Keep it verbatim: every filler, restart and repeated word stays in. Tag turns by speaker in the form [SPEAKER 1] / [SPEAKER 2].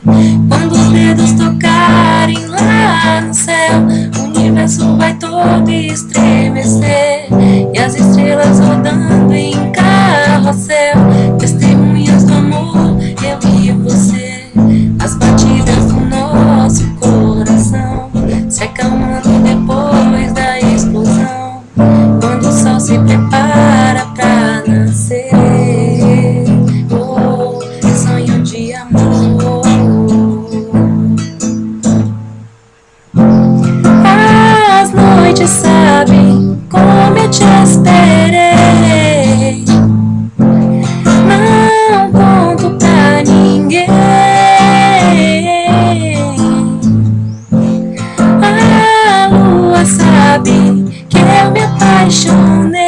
[SPEAKER 1] Quando os dedos tocarem lá no céu, o universo vai todo estremecer, e as estrelas rodando em carrossel, testemunhas do amor, eu e você. As batidas do nosso coração se acalmando depois da explosão, quando o sol se prepara pra nascer. Oh, sonho de amor. As noites sabem como eu te esperei, não conto pra ninguém. A lua sabe que eu me apaixonei.